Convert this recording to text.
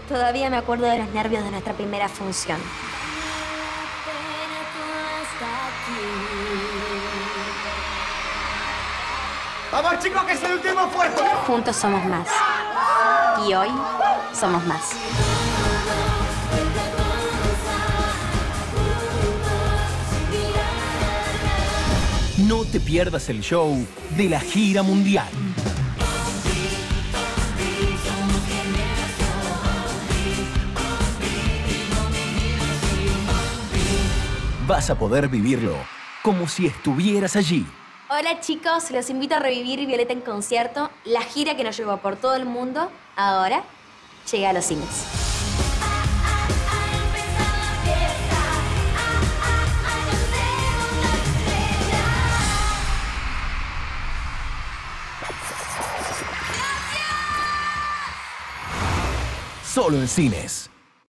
Todavía me acuerdo de los nervios de nuestra primera función. ¡Vamos, chicos, que es el último esfuerzo! Juntos somos más. Y hoy somos más. No te pierdas el show de la gira mundial. Vas a poder vivirlo como si estuvieras allí. Hola chicos, los invito a revivir Violeta en concierto, la gira que nos llevó por todo el mundo. Ahora llega a los cines. Solo en cines.